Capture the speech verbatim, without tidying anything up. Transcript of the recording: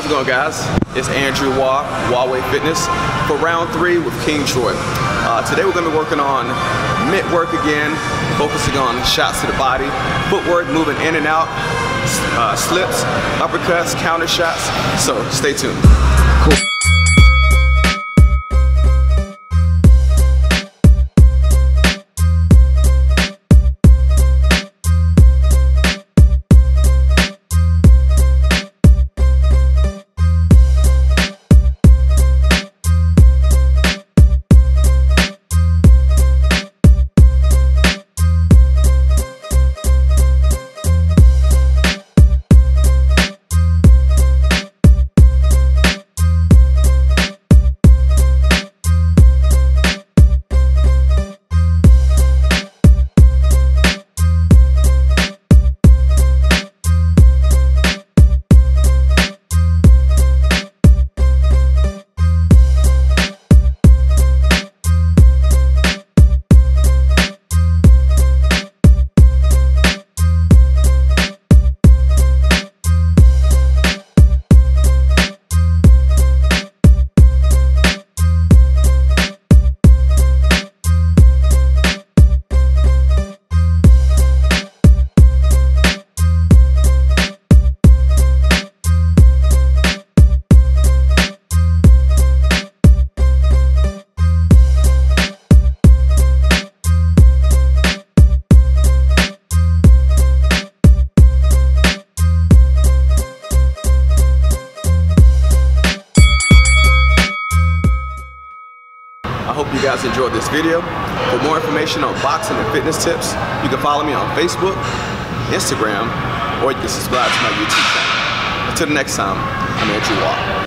How's it going, guys? It's Andrew Waugh, Waugh Way Fitness, for round three with King Troy. Uh, today we're going to be working on mitt work again, focusing on shots to the body, footwork, moving in and out, uh, slips, uppercuts, counter shots. So stay tuned. Cool. I hope you guys enjoyed this video. For more information on boxing and fitness tips, you can follow me on Facebook, Instagram, or you can subscribe to my YouTube channel. Until next time, I'm Andrew Waugh.